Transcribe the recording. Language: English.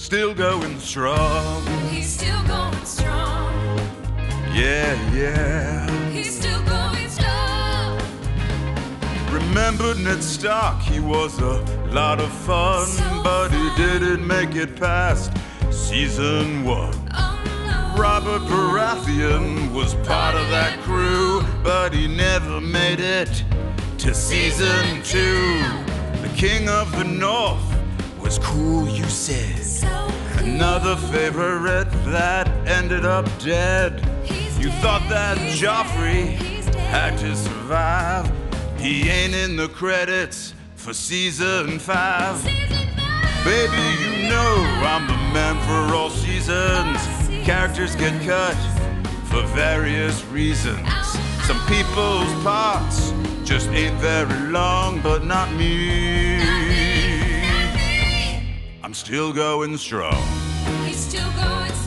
still going strong. He's still going strong. Yeah, yeah. He's still going strong. Remember Ned Stark, he was a lot of fun, So but he fun. didn't make it past season 1. Oh no. Robert Baratheon was part of that crew, but he never made it to season 2. The King of the North was cool, you said. So cool. Another favorite that ended up dead. He's You dead, thought that he's Joffrey dead, he's dead. had to survive. He ain't in the credits for season 5. Season 5. Baby, you know I'm the man for all seasons. Characters get cut for various reasons. Some people's parts just ain't very long, but not me. I'm still going strong. He's still going strong.